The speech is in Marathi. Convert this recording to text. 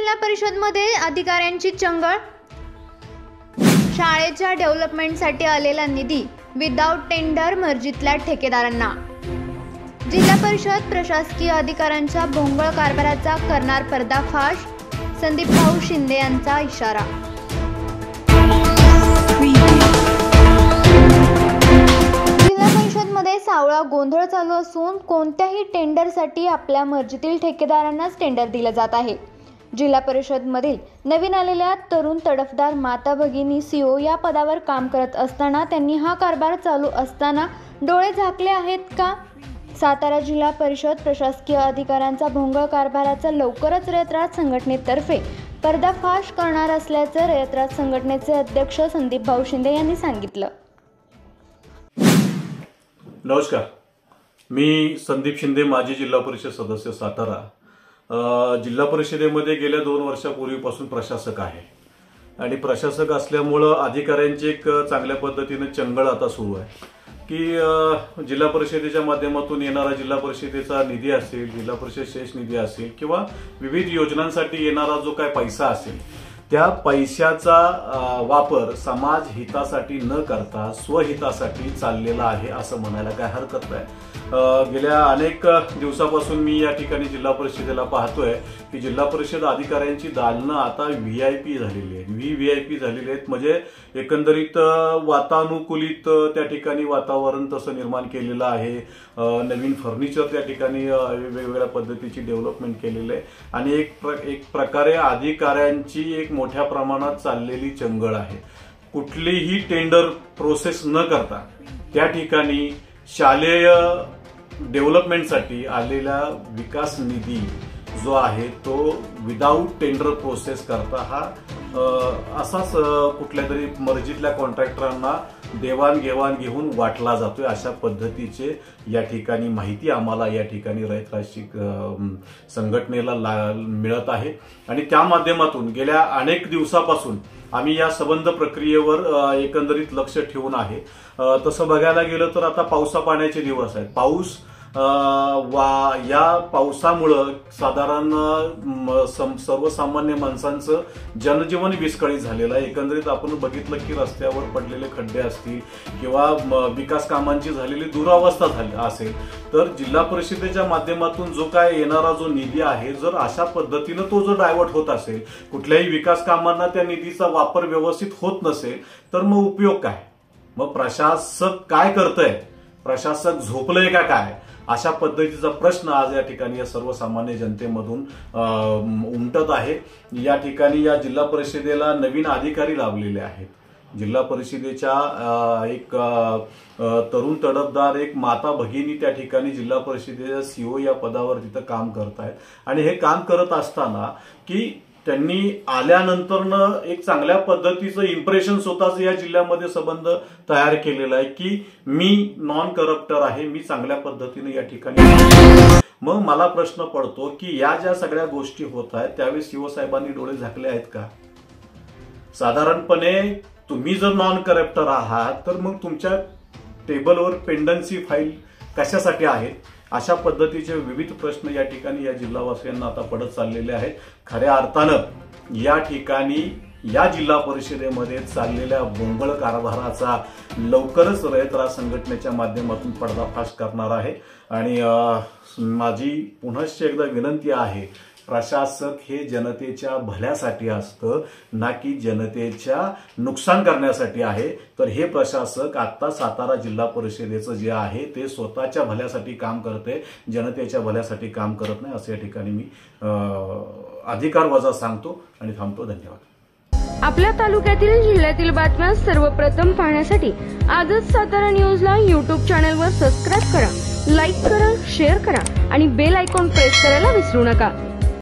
जिल्हा परिषदमध्ये अधिकाऱ्यांची चंगळ, शाळेच्या डेव्हलपमेंटसाठी आलेला निधी विदाऊट टेंडर मर्जीतल्या ठेकेदारांना। जिल्हा परिषद प्रशासकीय अधिकाऱ्यांच्या भोंगळ कारभाराचा करणार पर्दाफाश, संदीप भाऊ शिंदे यांचा इशारा। जिल्हा परिषदमध्ये सावळा गोंधळ चालू असून कोणत्याही टेंडरसाठी आपल्या मर्जीतील ठेकेदारांनाच टेंडर दिलं जात आहे। जिल्हा परिषदमधील नवीन आलेल्या तरुण तडफदार माता भगिनी सीओ या पदावर काम करत असताना त्यांनी हा कारभार चालू असताना डोळे झाकले आहेत का? सातारा जिल्हा परिषद प्रशासकीय अधिकाऱ्यांचा भोंगळ कारभाराचा लवकरच रयतराज संघटनेतर्फे पर्दाफाश करणार असल्याचं रयतराज संघटनेचे अध्यक्ष संदीप भाऊ शिंदे यांनी सांगितलं। नमस्कार, मी संदीप शिंदे, माजी जिल्हा परिषद सदस्य सातारा। जिल्हा परिषदेमध्ये गेल्या 2 वर्षापूर्वीपासून प्रशासक आहे आणि प्रशासक असल्यामुळं अधिकाऱ्यांची एक चांगल्या पद्धतीने चंगळ आता सुरू आहे की जिल्हा परिषदेच्या माध्यमातून येणारा जिल्हा परिषदेचा निधी असेल, जिल्हा परिषद शेष निधी असेल किंवा विविध योजनांसाठी येणारा जो काय पैसा असेल, त्या पैशाचा वापर समाज हितासाठी न करता स्वहितासाठी चाललेला आहे असं म्हणायला काय हरकत नाही। गेल्या अनेक दिवसापासून मी या ठिकाणी जिल्हा परिषदेला पाहतोय की जिल्हा परिषद अधिकाऱ्यांची दालनं आता व्हीआयपी झालेली आहेत। व्हीआयपी झालेली आहेत म्हणजे एकंदरीत वातानुकूलित त्या ठिकाणी वातावरण तसं निर्माण केलेलं आहे। नवीन फर्निचर त्या ठिकाणी वेगवेगळ्या पद्धतीची डेव्हलपमेंट केलेली आहे आणि एक प्रकारे अधिकाऱ्यांची एक मोठ्या प्रमाणात चाललेली चंगळ आहे। कुठलीही टेंडर प्रोसेस न करता त्या ठिकाणी शालेय डेव्हलपमेंटसाठी आलेला विकास निधी जो आहे तो विदाऊट टेंडर प्रोसेस करता हा असाच कुठल्या तरी मर्जीतल्या कॉन्ट्रॅक्टरांना देवाणघेवाण घेऊन वाटला जातोय, अशा पद्धतीचे या ठिकाणी माहिती आम्हाला या ठिकाणी रयतराज संघटनेला मिळत आहे आणि त्या माध्यमातून गेल्या अनेक दिवसापासून आम्ही या संबंध प्रक्रियेवर एकंदरीत लक्ष ठेवून आहे। तसं बघायला गेलं तर आता पावसा पाण्याचे दिवस आहेत। पाऊस या पावसामुळं साधारण सर्वसामान्य माणसांचं जनजीवन विस्कळीत झालेलं आहे। एकंदरीत आपण बघितलं की रस्त्यावर पडलेले खड्डे असतील किंवा विकास कामांची झालेली दुरावस्था झाली असेल तर जिल्हा परिषदेच्या माध्यमातून जो काय येणारा जो निधी आहे, जर अशा पद्धतीनं तो जो डायव्हर्ट होत असेल, कुठल्याही विकास कामांना त्या निधीचा वापर व्यवस्थित होत नसेल तर मग उपयोग काय? मग प्रशासक काय करतंय? प्रशासक झोपलंय का काय? अशा पद्धतीचा प्रश्न आज या ठिकाणी या सर्वसामान्य जनतेमधून उमटत आहे। या ठिकाणी या जिल्हा परिषदेला नवीन अधिकारी लाभलेले आहेत। जिल्हा परिषदेच्या एक तरुण तडफदार एक माता भगिनी त्या ठिकाणी जिल्हा परिषदेच्या सीओ या पदावर तिथं काम करत आहेत आणि हे काम करत असताना की त्यांनी आल्यानंतरनं एक चांगल्या पद्धतीचं इम्प्रेशन स्वतःच या जिल्ह्यामध्ये संबंध तयार केलेला आहे की मी नॉन करप्टर आहे, मी चांगल्या पद्धतीने या ठिकाणी। मग मला प्रश्न पडतो की या ज्या सगळ्या गोष्टी होत आहेत त्यावेळी सीओ साहेबांनी डोळे झाकले आहेत का? साधारणपणे तुम्ही जर नॉन करप्टर आहात तर मग तुमच्या टेबलवर पेंडन्सी फाईल कशासाठी आहे? अशा पद्धतीचे विविध प्रश्न या ठिकाणी या जिल्हावासियांना आता पडत चाललेले आहेत। खऱ्या अर्थानं या ठिकाणी या जिल्हा परिषदेमध्ये चाललेल्या भोंगळ कारभाराचा लवकरच रयतराज संघटनेच्या माध्यमातून पर्दाफाश करणार आहे आणि माझी पुनश्च एकदा विनंती आहे, प्रशासक हे जनतेच्या भल्यासाठी असतं ना की जनतेच्या नुकसान करण्यासाठी आहे। तर हे प्रशासक आता सातारा जिल्हा परिषदेचं जे आहे ते स्वतःच्या भल्यासाठी काम करते, जनतेच्या भल्यासाठी काम करत नाही असं या ठिकाणी मी अधिकार वजा सांगतो आणि थांबतो। धन्यवाद। आपल्या तालुक्यातील जिल्ह्यातील बातम्या सर्वप्रथम पाहण्यासाठी आजच सातारा न्यूजला YouTube चॅनलवर सबस्क्राइब करा, लाईक करा, शेअर करा आणि बेल आयकॉन प्रेस करायला विसरू नका।